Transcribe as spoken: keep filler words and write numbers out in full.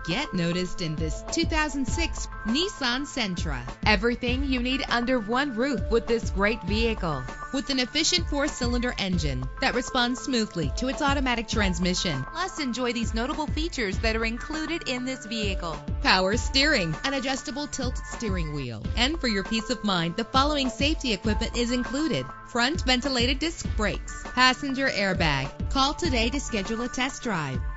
Get noticed in this two thousand six Nissan Sentra. Everything you need under one roof with this great vehicle. With an efficient four-cylinder engine that responds smoothly to its automatic transmission. Plus, enjoy these notable features that are included in this vehicle: power steering, an adjustable tilt steering wheel. And for your peace of mind, the following safety equipment is included: front ventilated disc brakes, passenger airbag. Call today to schedule a test drive.